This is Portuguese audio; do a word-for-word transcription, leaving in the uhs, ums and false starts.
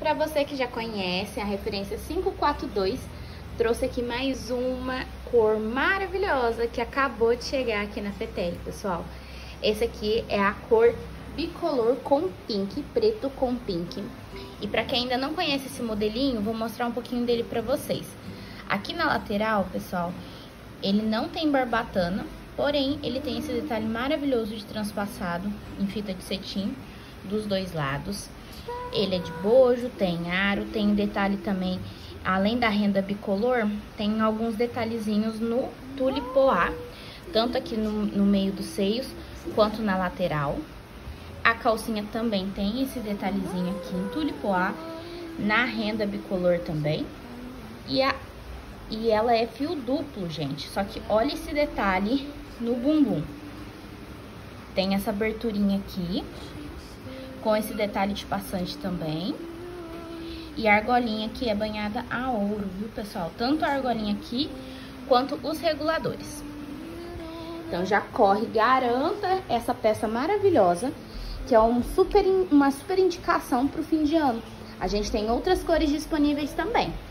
Para você que já conhece a referência cinco quatro dois, trouxe aqui mais uma cor maravilhosa que acabou de chegar aqui na Fetele, pessoal. Esse aqui é a cor bicolor com pink, preto com pink. E para quem ainda não conhece esse modelinho, vou mostrar um pouquinho dele para vocês. Aqui na lateral, pessoal, ele não tem barbatana, porém ele tem esse detalhe maravilhoso de transpassado em fita de cetim dos dois lados. Ele é de bojo, tem aro, tem detalhe também, além da renda bicolor, tem alguns detalhezinhos no tule poá, tanto aqui no, no meio dos seios, quanto na lateral. A calcinha também tem esse detalhezinho aqui em tule poá, na renda bicolor também. E, a, e ela é fio duplo, gente, só que olha esse detalhe no bumbum. Tem essa aberturinha aqui, com esse detalhe de passante também. E a argolinha que é banhada a ouro, viu, pessoal? Tanto a argolinha aqui, quanto os reguladores. Então, já corre, garanta essa peça maravilhosa, que é um super, uma super indicação pro fim de ano. A gente tem outras cores disponíveis também.